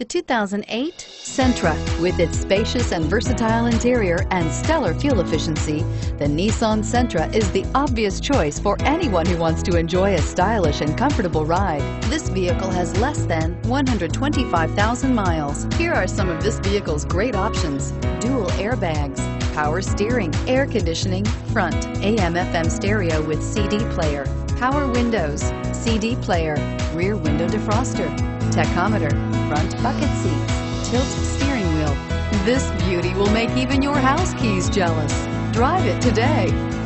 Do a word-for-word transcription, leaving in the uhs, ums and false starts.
The two thousand eight Sentra. With its spacious and versatile interior and stellar fuel efficiency, the Nissan Sentra is the obvious choice for anyone who wants to enjoy a stylish and comfortable ride. This vehicle has less than one hundred twenty-five thousand miles. Here are some of this vehicle's great options: dual airbags, power steering, air conditioning, front, A M F M stereo with C D player, power windows, C D player, rear window defroster, tachometer, front bucket seats, tilt steering wheel. This beauty will make even your house keys jealous. Drive it today.